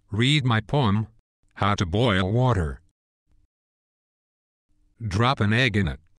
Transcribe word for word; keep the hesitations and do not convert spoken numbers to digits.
Read my poem, How to Boil Water. Drop an egg in it.